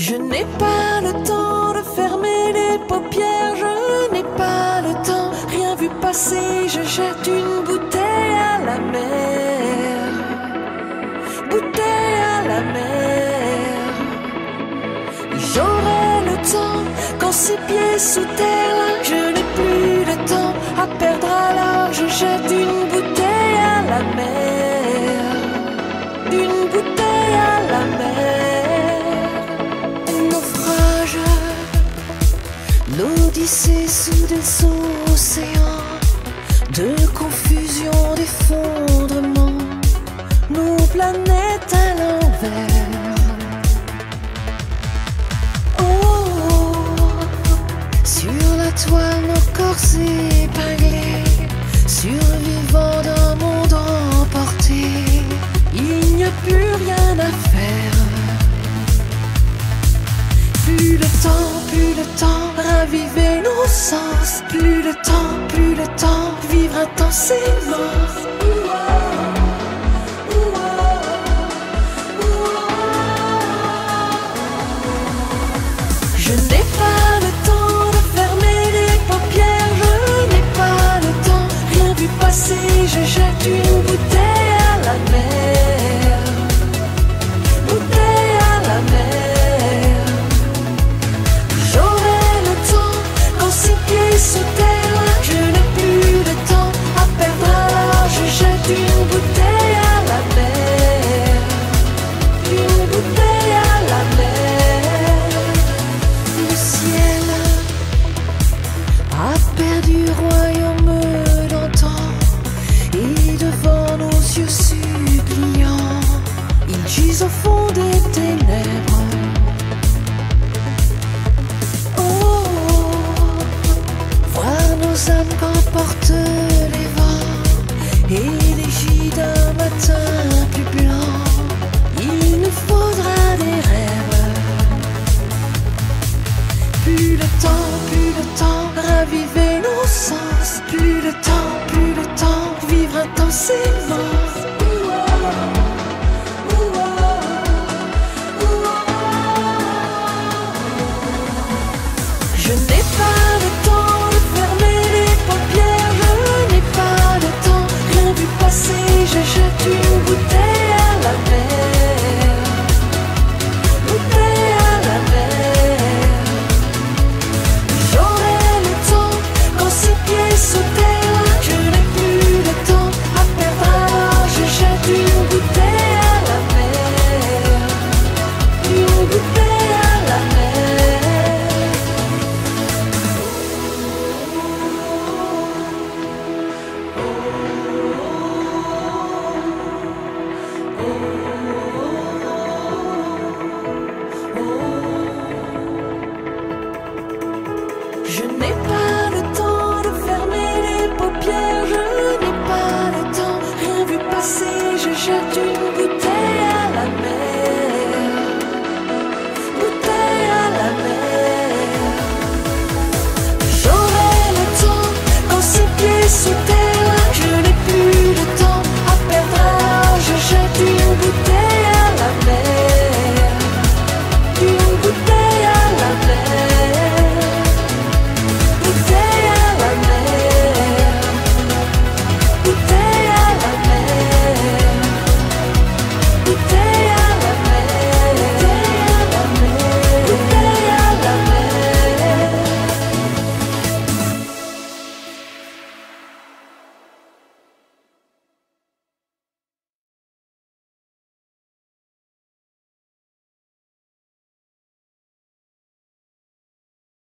Je n'ai pas le temps de fermer les paupières, je n'ai pas le temps, rien vu passer, je jette une bouteille à la mer. Bouteille à la mer. J'aurai le temps quand ses pieds sous terre, là, je n'ai plus de temps à perdre, alors je jette une bouteille à la mer. Une bouteille à la mer. Naufrage, l'odyssée sous des océans de confusion, d'effondrement, nos planètes à l'envers. Sur la toile, nos corps épinglés, survivants d'un monde emporté. Il n'y a plus rien à faire. Plus le temps, raviver nos sens. Plus le temps, vivre intensément. Je n'ai pas le temps de fermer les paupières, je n'ai pas le temps, rien vu passer, je jette une bouteille à la mer. Bouteille à la mer. J'aurai le temps quand ses pieds sous terre, je n'ai plus de temps à perdre, alors je jette une bouteille à la mer. Une bouteille à la mer. Le ciel a perdu royaume d'antan, et devant nos yeux suppliants, il gise au fond des ténèbres. Oh, voir nos âmes qu'emportent les vents, et les gîtes